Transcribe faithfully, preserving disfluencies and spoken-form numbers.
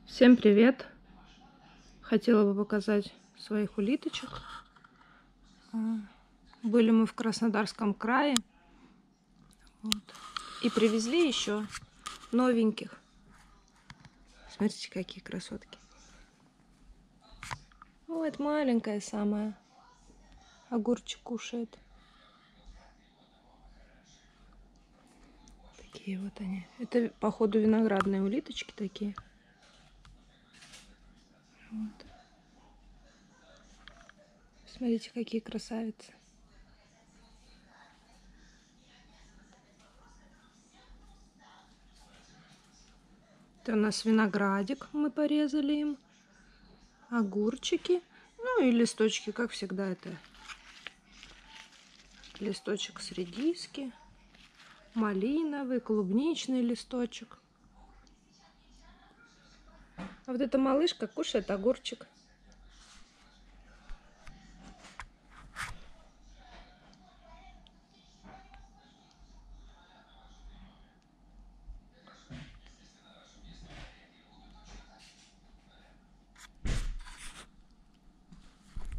Всем привет! Хотела бы показать своих улиточек. Были мы в Краснодарском крае. Вот. И привезли еще новеньких. Смотрите, какие красотки. Вот маленькая самая. Огурчик кушает. Такие вот они. Это, походу, виноградные улиточки такие. Вот. Смотрите, какие красавицы. Это у нас виноградик, мы порезали им. Огурчики. Ну и листочки, как всегда, это листочек с редиски, малиновый, клубничный листочек. А вот эта малышка кушает огурчик.